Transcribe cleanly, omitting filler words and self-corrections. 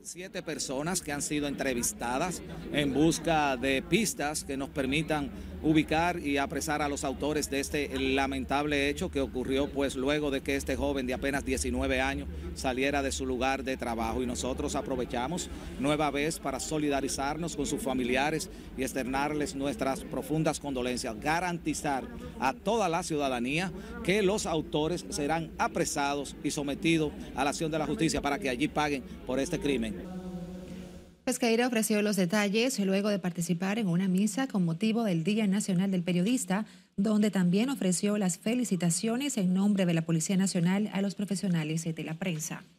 7 personas que han sido entrevistadas en busca de pistas que nos permitan ubicar y apresar a los autores de este lamentable hecho que ocurrió pues luego de que este joven de apenas 19 años saliera de su lugar de trabajo, y nosotros aprovechamos nueva vez para solidarizarnos con sus familiares y externarles nuestras profundas condolencias, garantizar a toda la ciudadanía que los autores serán apresados y sometidos a la acción de la justicia para que allí paguen por este crimen. Pesqueira ofreció los detalles luego de participar en una misa con motivo del Día Nacional del Periodista, donde también ofreció las felicitaciones en nombre de la Policía Nacional a los profesionales de la prensa.